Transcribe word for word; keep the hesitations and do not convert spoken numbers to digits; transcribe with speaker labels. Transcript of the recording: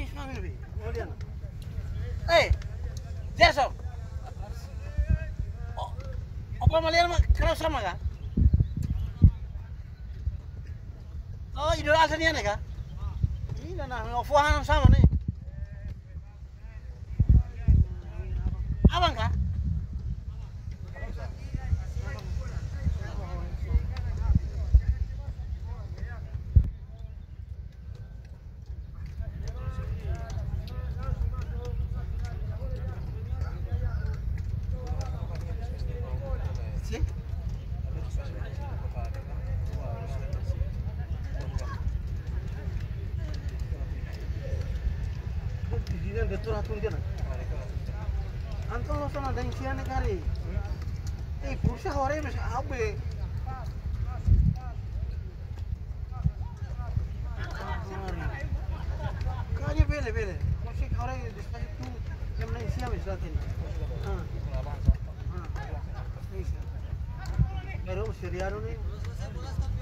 Speaker 1: Ismail bi. Kemudian. Eh, Jason. Oh, apa malian mah kerau sama kah? Oh, idola aslinya nih kah? Ini nah ngofuhan sama nih. Abang kah? Sí. Didikan getur hatun dia. Anton lo sana dan siane kari. Eh, pursa hore bisa abe. Kaya bele bele. Musik hore dispasit tu yang naik siapa misalnya. Ah. Ah. Baru seriaru nih.